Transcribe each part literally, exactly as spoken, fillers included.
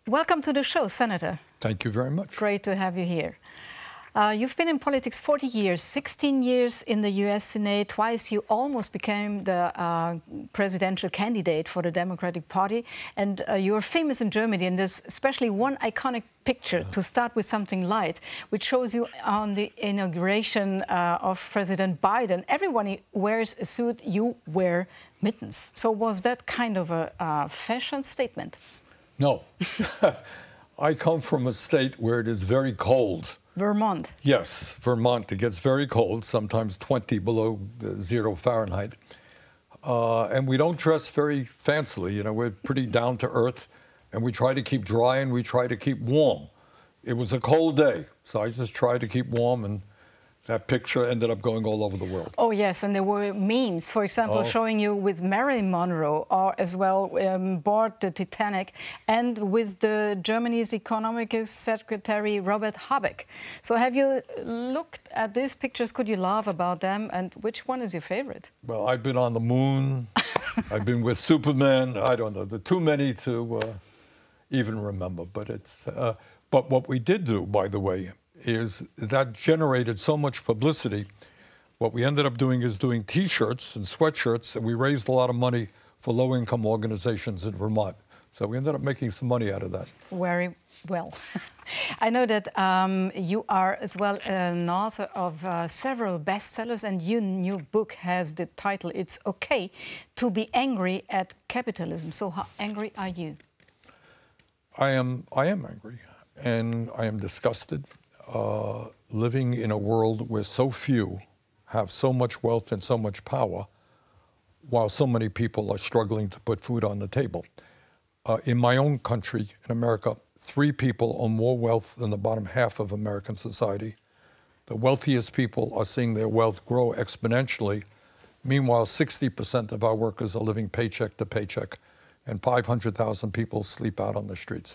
Welcome to the show, Senator. Thank you very much. Great to have you here. Uh, you've been in politics forty years, sixteen years in the U S Senate. Twice you almost became the uh, presidential candidate for the Democratic Party. And uh, you're famous in Germany, and there's especially one iconic picture, to start with something light, which shows you on the inauguration uh, of President Biden. Everyone wears a suit, you wear mittens. So was that kind of a uh, fashion statement? No. I come from a state where it is very cold. Vermont. Yes, Vermont. It gets very cold, sometimes twenty below zero Fahrenheit. Uh, and we don't dress very fancily. You know, we're pretty down to earth, and we try to keep dry and we try to keep warm. It was a cold day, so I just tried to keep warm, and that picture ended up going all over the world. Oh, yes, and there were memes, for example, oh. showing you with Marilyn Monroe, or as well um, board the Titanic, and with the Germany's economic secretary, Robert Habeck. So have you looked at these pictures? Could you laugh about them? And which one is your favorite? Well, I've been on the moon. I've been with Superman. I don't know. There are too many to uh, even remember. But, it's, uh, but what we did do, by the way, is that generated so much publicity. What we ended up doing is doing T-shirts and sweatshirts, and we raised a lot of money for low-income organizations in Vermont. So we ended up making some money out of that. Very well. I know that um, you are as well an author of uh, several bestsellers, and your new book has the title, It's Okay to be Angry at Capitalism. So how angry are you? I am, I am angry, and I am disgusted. Uh, living in a world where so few have so much wealth and so much power, while so many people are struggling to put food on the table. Uh, in my own country, in America, three people own more wealth than the bottom half of American society. The wealthiest people are seeing their wealth grow exponentially. Meanwhile, sixty percent of our workers are living paycheck to paycheck, and five hundred thousand people sleep out on the streets.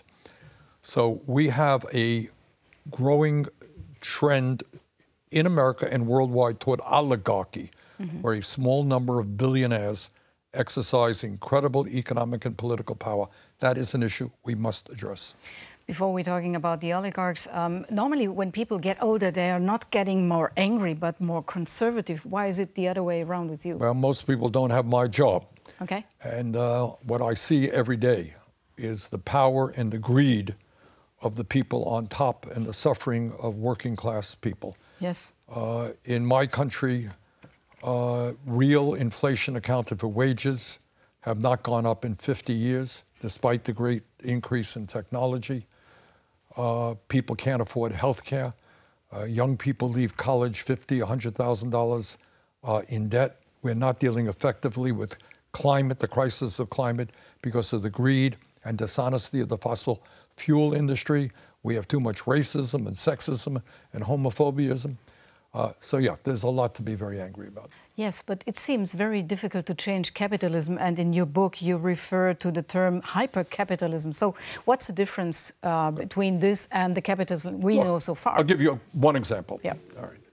So we have a growing trend in America and worldwide toward oligarchy, mm-hmm. where a small number of billionaires exercise incredible economic and political power. That is an issue we must address. Before we're talking about the oligarchs, um, normally when people get older, they are not getting more angry, but more conservative. Why is it the other way around with you? Well, most people don't have my job. Okay. And uh, what I see every day is the power and the greed of the people on top and the suffering of working class people. Yes. Uh, in my country, uh, real inflation accounted for wages have not gone up in fifty years, despite the great increase in technology. Uh, people can't afford health care. Uh, young people leave college fifty thousand dollars, one hundred thousand dollars uh, in debt. We're not dealing effectively with climate, the crisis of climate, because of the greed and dishonesty of the fossil fuel industry. We have too much racism and sexism and homophobia. Uh, so yeah, there's a lot to be very angry about. Yes, but it seems very difficult to change capitalism, and in your book you refer to the term hypercapitalism. So what's the difference uh, between this and the capitalism we well, know so far? I'll give you one example. Yeah. All right.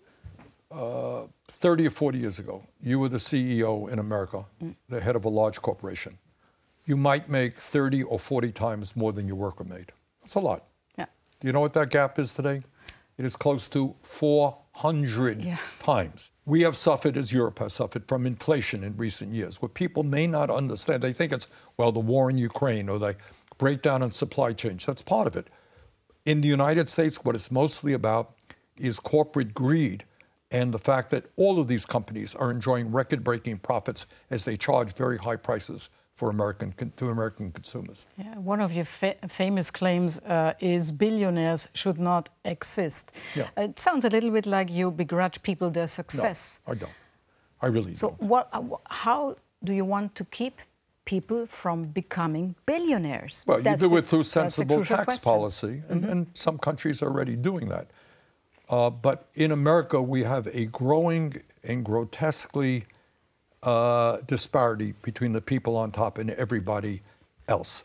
Uh, thirty or forty years ago, you were the C E O in America, mm. the head of a large corporation. You might make thirty or forty times more than your worker made. That's a lot. Yeah. Do you know what that gap is today? It is close to four hundred yeah. times. We have suffered, as Europe has suffered, from inflation in recent years. What people may not understand, they think it's, well, the war in Ukraine or the breakdown in supply chains. That's part of it. In the United States, what it's mostly about is corporate greed and the fact that all of these companies are enjoying record-breaking profits as they charge very high prices for American to American consumers. Yeah, one of your fa famous claims uh, is billionaires should not exist. Yeah. Uh, it sounds a little bit like you begrudge people their success. No, I don't. I really so don't. So what, uh, how do you want to keep people from becoming billionaires? Well, that's you do the, it through sensible tax question. policy, and, mm-hmm. and some countries are already doing that. Uh, but in America, we have a growing and grotesquely Uh, disparity between the people on top and everybody else.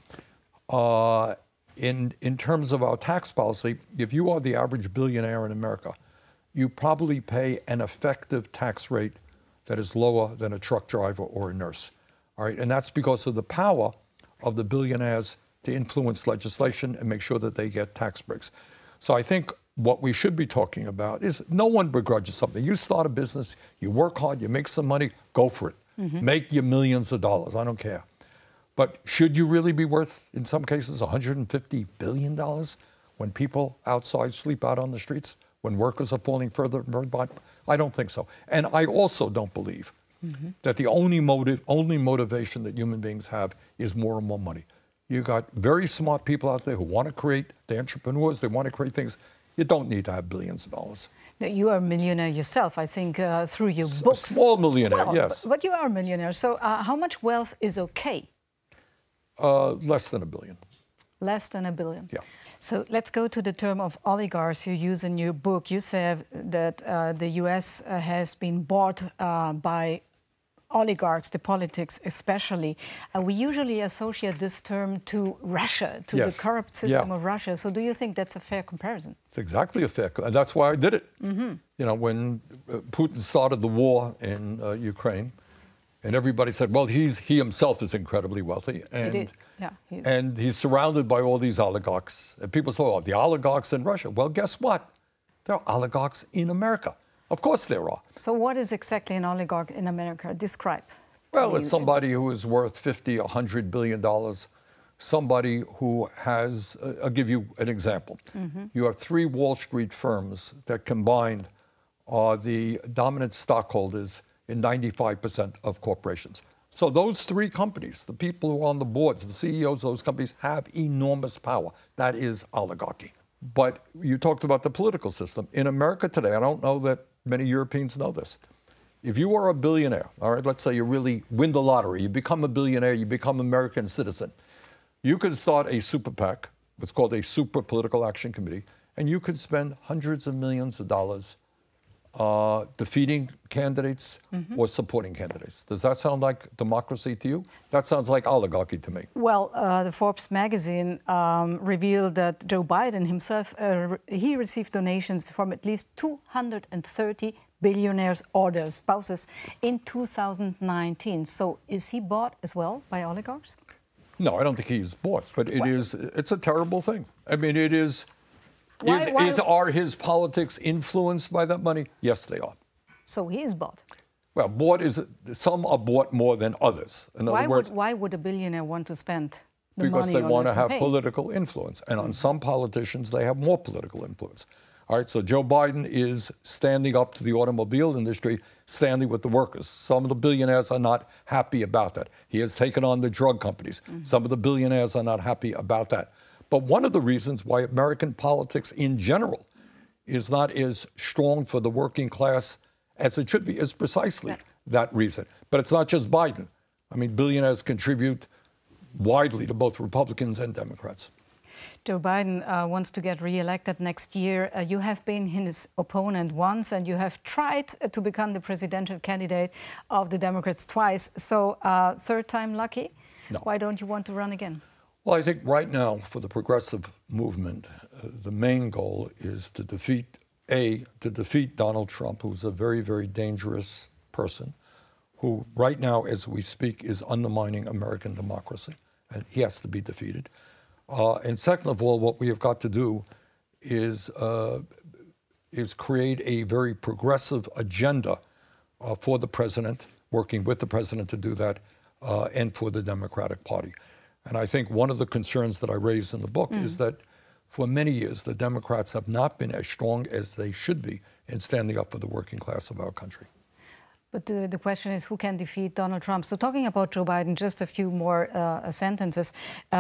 Uh, in, in terms of our tax policy, if you are the average billionaire in America, you probably pay an effective tax rate that is lower than a truck driver or a nurse. All right, and that's because of the power of the billionaires to influence legislation and make sure that they get tax breaks. So I think what we should be talking about is no one begrudges something. You start a business, you work hard, you make some money, go for it. Mm-hmm. Make your millions of dollars, I don't care. But should you really be worth, in some cases, one hundred fifty billion dollars when people outside sleep out on the streets, when workers are falling further and further behind? I don't think so. And I also don't believe mm-hmm. that the only motive, only motivation that human beings have is more and more money. You got very smart people out there who want to create, they're entrepreneurs, they want to create things. You don't need to have billions of dollars. Now, you are a millionaire yourself, I think, uh, through your S books. A small millionaire, well, yes. But, but you are a millionaire. So uh, how much wealth is okay? Uh, less than a billion. Less than a billion? Yeah. So let's go to the term of oligarchs you use in your book. You say that uh, the U S uh, has been bought uh, by oligarchs, the politics especially. Uh, we usually associate this term to Russia, to yes. the corrupt system yeah. of Russia. So do you think that's a fair comparison? It's exactly a fair, and that's why I did it. Mm-hmm. You know, when uh, Putin started the war in uh, Ukraine, and everybody said, well, he's, he himself is incredibly wealthy. And, he did. Yeah, he's... and he's surrounded by all these oligarchs. And people say, oh, the oligarchs in Russia. Well, guess what? There are oligarchs in America. Of course there are. So what is exactly an oligarch in America? Describe. Well, it's somebody who is worth fifty, a hundred billion dollars. Somebody who has, uh, I'll give you an example. Mm-hmm. You have three Wall Street firms that combined are the dominant stockholders in ninety-five percent of corporations. So those three companies, the people who are on the boards, the C E Os of those companies have enormous power. That is oligarchy. But you talked about the political system. In America today, I don't know that many Europeans know this. If you are a billionaire, all right, let's say you really win the lottery, you become a billionaire, you become an American citizen, you could start a super PAC, what's called a super political action committee, and you could spend hundreds of millions of dollars uh, defeating candidates mm-hmm. or supporting candidates. Does that sound like democracy to you? That sounds like oligarchy to me. Well, uh, the Forbes magazine um, revealed that Joe Biden himself, uh, he received donations from at least two hundred thirty billionaires or their spouses in two thousand nineteen. So is he bought as well by oligarchs? No, I don't think he's bought, but it what? is, it's a terrible thing. I mean, it is... Why, is, why? is are his politics influenced by that money? Yes, they are. So he is bought. Well, bought is some are bought more than others. In why other words, would why would a billionaire want to spend the because money they on want to have campaign? political influence, and on some politicians they have more political influence. All right, so Joe Biden is standing up to the automobile industry, standing with the workers. Some of the billionaires are not happy about that. He has taken on the drug companies. Mm-hmm. Some of the billionaires are not happy about that. But one of the reasons why American politics in general is not as strong for the working class as it should be is precisely yeah. that reason. But it's not just Biden. I mean, billionaires contribute widely to both Republicans and Democrats. Joe Biden uh, wants to get re-elected next year. Uh, you have been his opponent once, and you have tried to become the presidential candidate of the Democrats twice. So, uh, third time lucky? No. Why don't you want to run again? Well, I think right now, for the progressive movement, uh, the main goal is to defeat, A, to defeat Donald Trump, who's a very, very dangerous person, who right now, as we speak, is undermining American democracy, and he has to be defeated. Uh, and second of all, what we have got to do is, uh, is create a very progressive agenda uh, for the president, working with the president to do that, uh, and for the Democratic Party. And I think one of the concerns that I raise in the book mm. is that for many years, the Democrats have not been as strong as they should be in standing up for the working class of our country. But the, the question is, who can defeat Donald Trump? So talking about Joe Biden, just a few more uh, sentences.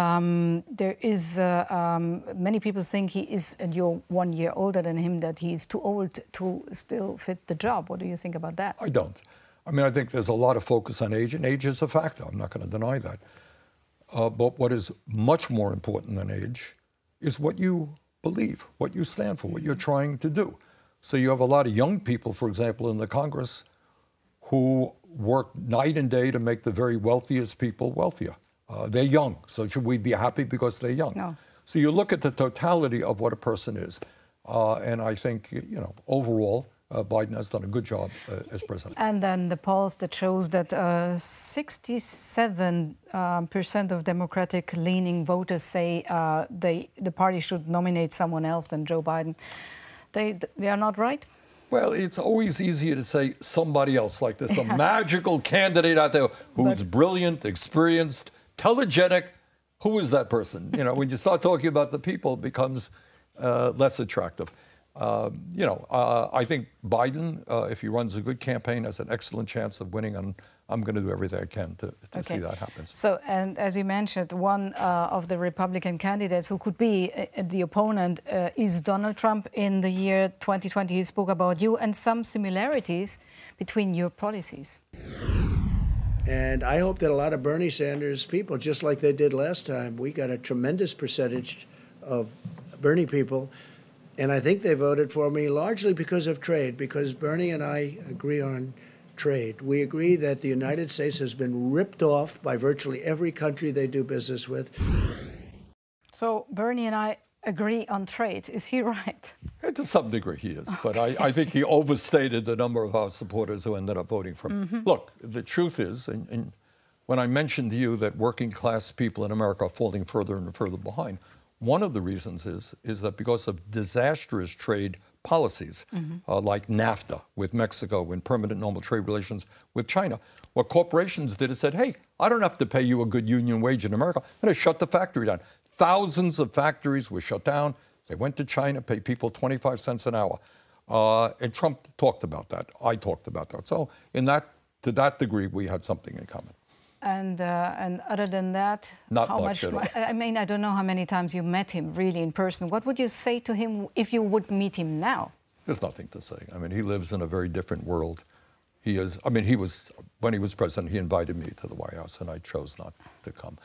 Um, there is, uh, um, many people think he is, and you're one year older than him, that he's too old to still fit the job. What do you think about that? I don't. I mean, I think there's a lot of focus on age, and age is a factor. I'm not going to deny that. Uh, but what is much more important than age is what you believe, what you stand for, what you're trying to do. So you have a lot of young people, for example, in the Congress, who work night and day to make the very wealthiest people wealthier. Uh, they're young, so should we be happy because they're young? No. So you look at the totality of what a person is, uh, and I think, you know, overall, uh, Biden has done a good job uh, as president. And then the polls that shows that uh, sixty-seven percent um, of Democratic-leaning voters say uh, they, the party should nominate someone else than Joe Biden. They, they are not right? Well, it's always easier to say somebody else, like there's some magical candidate out there who's but, brilliant, experienced, telegenic. Who is that person? You know, when you start talking about the people, it becomes uh, less attractive. Uh, you know, uh, I think Biden, uh, if he runs a good campaign, has an excellent chance of winning, and I'm going to do everything I can to, to okay. see that happen. So, and as you mentioned, one uh, of the Republican candidates who could be uh, the opponent uh, is Donald Trump. In the year twenty twenty, he spoke about you and some similarities between your policies. And I hope that a lot of Bernie Sanders people, just like they did last time, we got a tremendous percentage of Bernie people. And I think they voted for me largely because of trade, because Bernie and I agree on trade. We agree that the United States has been ripped off by virtually every country they do business with. So Bernie and I agree on trade. Is he right? To some degree he is, okay. But I, I think he overstated the number of our supporters who ended up voting for him. Mm-hmm. Look, the truth is, and, and when I mentioned to you that working class people in America are falling further and further behind, one of the reasons is, is that because of disastrous trade policies, mm-hmm. uh, like NAFTA with Mexico and permanent normal trade relations with China, what corporations did is said, hey, I don't have to pay you a good union wage in America. I'm going to shut the factory down. Thousands of factories were shut down. They went to China, paid people twenty-five cents an hour. Uh, and Trump talked about that. I talked about that. So in that, to that degree, we had something in common. And uh, and other than that, not how much, much at all. I mean, I don't know how many times you met him really in person. What would you say to him if you would meet him now? There's nothing to say. I mean, he lives in a very different world. He is. I mean, he was when he was president. He invited me to the White House, and I chose not to come.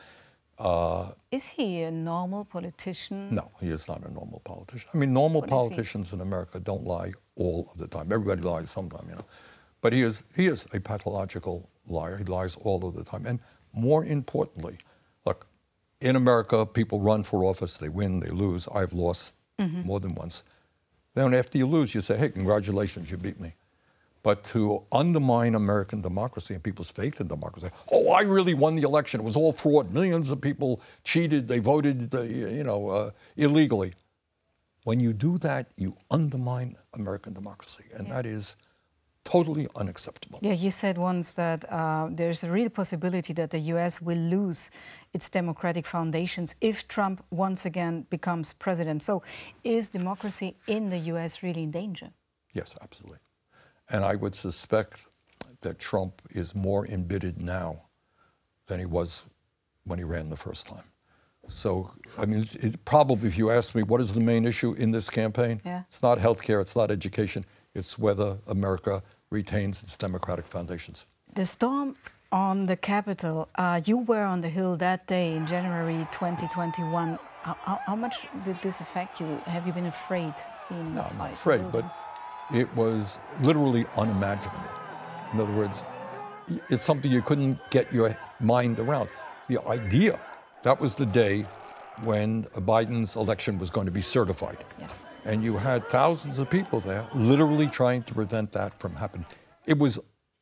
Uh, is he a normal politician? No, he is not a normal politician. I mean, normal what politicians in America don't lie all of the time. Everybody lies sometime, you know. But he is he is a pathological liar. He lies all of the time. And more importantly, look, in America, people run for office. They win, they lose. I've lost mm-hmm. more than once. Then after you lose, you say, hey, congratulations, you beat me. But to undermine American democracy and people's faith in democracy, oh, I really won the election. It was all fraud. Millions of people cheated. They voted, uh, you know, uh, illegally. When you do that, you undermine American democracy. And yeah. that is totally unacceptable. Yeah, you said once that uh, there's a real possibility that the U S will lose its democratic foundations if Trump once again becomes president. So is democracy in the U S really in danger? Yes, absolutely. And I would suspect that Trump is more embittered now than he was when he ran the first time. So, I mean, it, probably if you ask me what is the main issue in this campaign, yeah. it's not health care, it's not education, it's whether America retains its democratic foundations. The storm on the Capitol, uh, you were on the Hill that day in January twenty twenty-one. How, how much did this affect you? Have you been afraid being no, inside? I'm not afraid, but it was literally unimaginable. In other words, it's something you couldn't get your mind around. The idea, that was the day when Biden's election was going to be certified. Yes. And you had thousands of people there literally trying to prevent that from happening. It was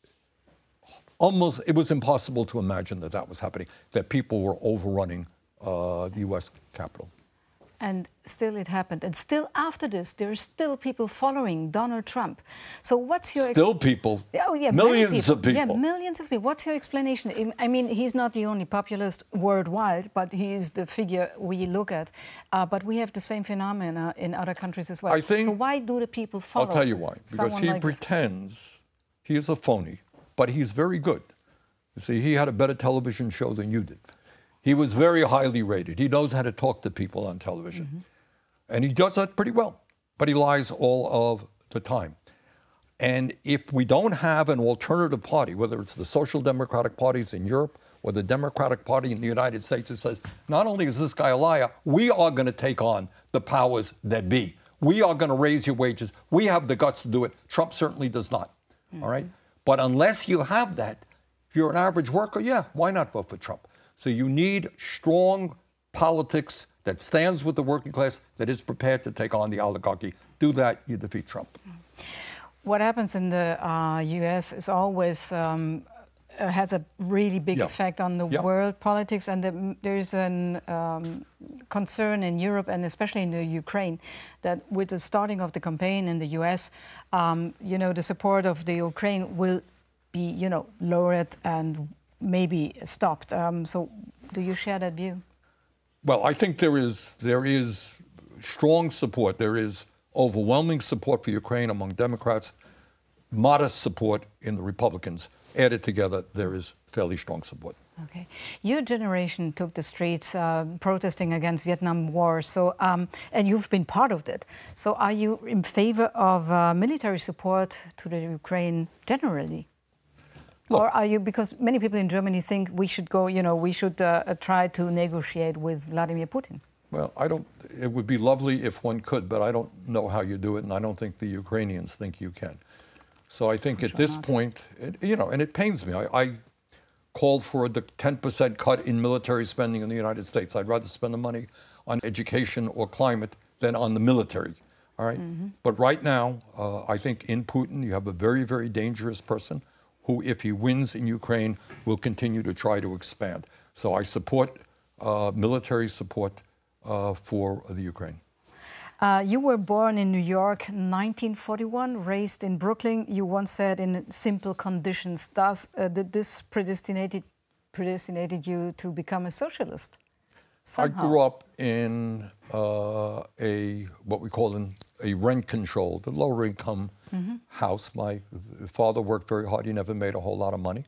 almost, it was impossible to imagine that that was happening, that people were overrunning uh, the U S Capitol. And still it happened. And still after this, there are still people following Donald Trump. So what's your... Still people? Oh, yeah, millions people. of people. Yeah, millions of people. What's your explanation? I mean, he's not the only populist worldwide, but he's the figure we look at. Uh, but we have the same phenomena in other countries as well. I think, so why do the people follow? I'll tell you why. Because he like pretends this? he is a phony, but he's very good. You see, he had a better television show than you did. He was very highly rated. He knows how to talk to people on television. Mm-hmm. And he does that pretty well, but he lies all of the time. And if we don't have an alternative party, whether it's the social democratic parties in Europe or the Democratic Party in the United States, that says, not only is this guy a liar, we are going to take on the powers that be. We are going to raise your wages. We have the guts to do it. Trump certainly does not. Mm-hmm. All right? But unless you have that, if you're an average worker, yeah, why not vote for Trump? So you need strong politics that stands with the working class, that is prepared to take on the oligarchy. Do that, you defeat Trump. what happens in the uh, U S is always um, uh, has a really big yeah. effect on the yeah. world politics, and the, there's an um, concern in Europe and especially in the Ukraine that with the starting of the campaign in the U S, um, you know, the support of the Ukraine will be, you know, lowered and maybe stopped. Um, so, do you share that view? Well, I think there is there is strong support. There is overwhelming support for Ukraine among Democrats, modest support in the Republicans. Added together, there is fairly strong support. Okay. Your generation took the streets uh, protesting against Vietnam War, so, um, and you've been part of that. So are you in favor of uh, military support to the Ukraine generally? Look, or are you, because many people in Germany think we should go, you know, we should uh, try to negotiate with Vladimir Putin? Well, I don't, it would be lovely if one could, but I don't know how you do it, and I don't think the Ukrainians think you can. So I think For at sure this not. point, it, you know, and it pains me. I, I called for a ten percent cut in military spending in the United States. I'd rather spend the money on education or climate than on the military, all right? Mm-hmm. But right now, uh, I think in Putin, you have a very, very dangerous person who, if he wins in Ukraine, will continue to try to expand. So I support uh, military support Uh, for the Ukraine. Uh, you were born in New York in nineteen forty-one, raised in Brooklyn. You once said in simple conditions. Does uh, did this predestinated predestinated you to become a socialist? Somehow? I grew up in uh, a what we call an, a rent-controlled, a lower income mm-hmm. house. My father worked very hard. He never made a whole lot of money,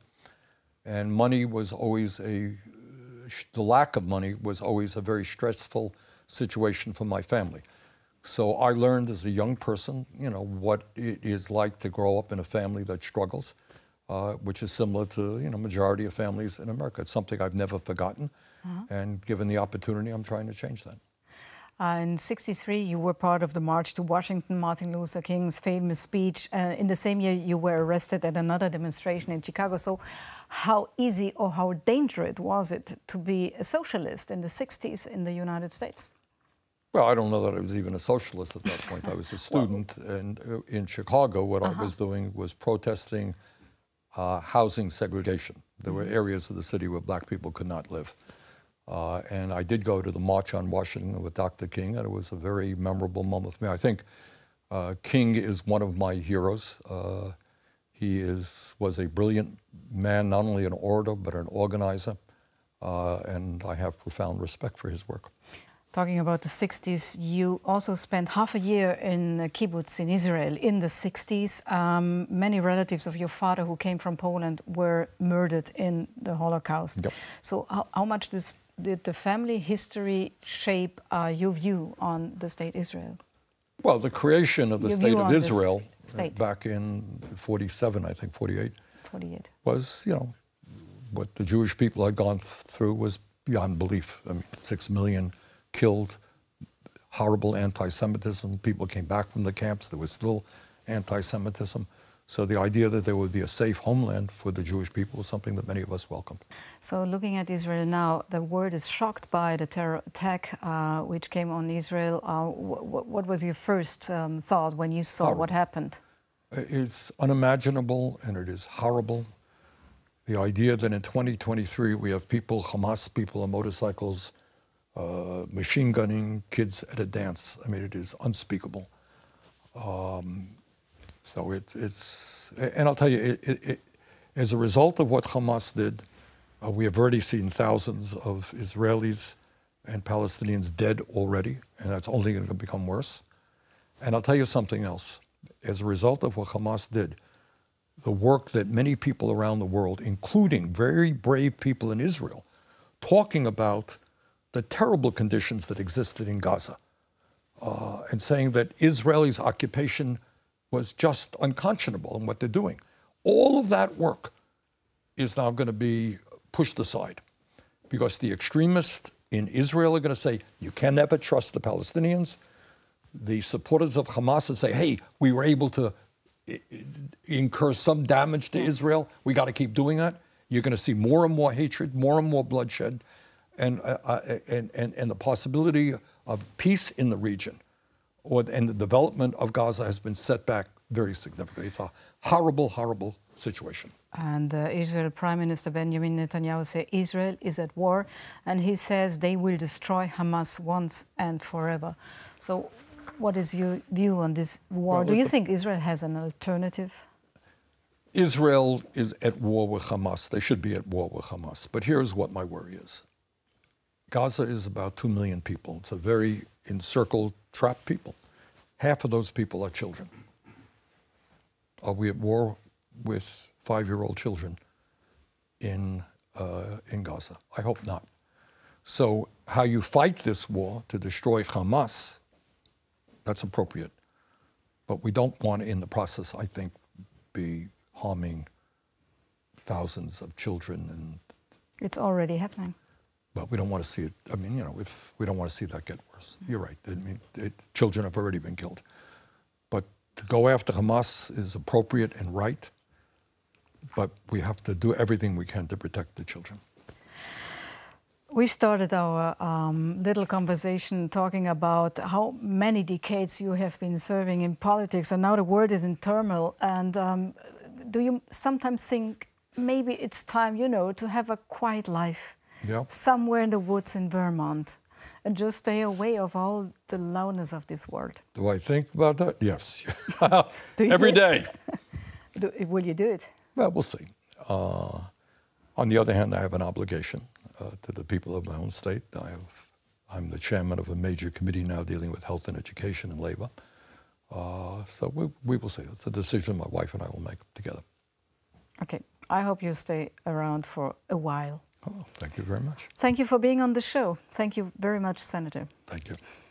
and money was always a the lack of money was always a very stressful situation for my family. So I learned as a young person, you know, what it is like to grow up in a family that struggles, uh, which is similar to, you know, majority of families in America. It's something I've never forgotten. Uh-huh. And given the opportunity, I'm trying to change that. Uh, in sixty-three, you were part of the March to Washington, Martin Luther King's famous speech. Uh, in the same year, you were arrested at another demonstration in Chicago. So how easy or how dangerous was it to be a socialist in the sixties in the United States? Well, I don't know that I was even a socialist at that point. I was a student, well, and uh, in Chicago, what uh-huh. I was doing was protesting uh, housing segregation. There were areas of the city where black people could not live. Uh, and I did go to the March on Washington with Doctor King, and it was a very memorable moment for me. I think uh, King is one of my heroes. Uh, he is was a brilliant man, not only an orator, but an organizer, uh, and I have profound respect for his work. Talking about the sixties, you also spent half a year in a kibbutz in Israel in the sixties. Um, many relatives of your father who came from Poland were murdered in the Holocaust. Yep. So how, how much does, did the family history shape uh, your view on the state Israel? Well, the creation of the your state of Israel state. back in forty-seven, I think, forty-eight, forty-eight, was, you know, what the Jewish people had gone through was beyond belief. I mean, six million killed, horrible anti-Semitism. People came back from the camps. There was still anti-Semitism. So the idea that there would be a safe homeland for the Jewish people was something that many of us welcomed. So looking at Israel now, the world is shocked by the terror attack uh, which came on Israel. Uh, wh what was your first um, thought when you saw horrible. What happened? It's unimaginable and it is horrible. The idea that in twenty twenty-three we have people, Hamas people on motorcycles, Uh, machine gunning kids at a dance. I mean, it is unspeakable. Um, so it, it's, and I'll tell you, it, it, it, as a result of what Hamas did, uh, we have already seen thousands of Israelis and Palestinians dead already, and that's only going to become worse. And I'll tell you something else. As a result of what Hamas did, the work that many people around the world, including very brave people in Israel, talking about the terrible conditions that existed in Gaza, uh, and saying that Israelis' occupation was just unconscionable in what they're doing. All of that work is now going to be pushed aside because the extremists in Israel are going to say, you can never trust the Palestinians. The supporters of Hamas will say, hey, we were able to incur some damage to yes. Israel. We got to keep doing that. You're going to see more and more hatred, more and more bloodshed. And, uh, and, and, and the possibility of peace in the region or, and the development of Gaza has been set back very significant. It's a horrible, horrible situation. And uh, Israel Prime Minister Benjamin Netanyahu says Israel is at war, and he says they will destroy Hamas once and forever. So what is your view on this war? Well, Do you think Israel has an alternative? Israel is at war with Hamas. They should be at war with Hamas. But here's what my worry is. Gaza is about two million people. It's a very encircled, trapped people. Half of those people are children. Are we at war with five-year-old children in, uh, in Gaza? I hope not. So how you fight this war to destroy Hamas, that's appropriate. But we don't want to, in the process, I think, be harming thousands of children. And it's already happening. But we don't want to see it. I mean, you know, if we don't want to see that get worse. You're right. I mean, it, children have already been killed. But to go after Hamas is appropriate and right. But we have to do everything we can to protect the children. We started our um, little conversation talking about how many decades you have been serving in politics, and now the world is in turmoil. And um, do you sometimes think maybe it's time, you know, to have a quiet life? Yeah. Somewhere in the woods in Vermont, and just stay away of all the loudness of this world. Do I think about that? Yes. do Every day. do, will you do it? Well, we'll see. Uh, on the other hand, I have an obligation uh, to the people of my own state. I have, I'm the chairman of a major committee now dealing with health and education and labor. Uh, so we, we will see. It's a decision my wife and I will make together. Okay. I hope you stay around for a while. Oh, thank you very much. Thank you for being on the show. Thank you very much, Senator. Thank you.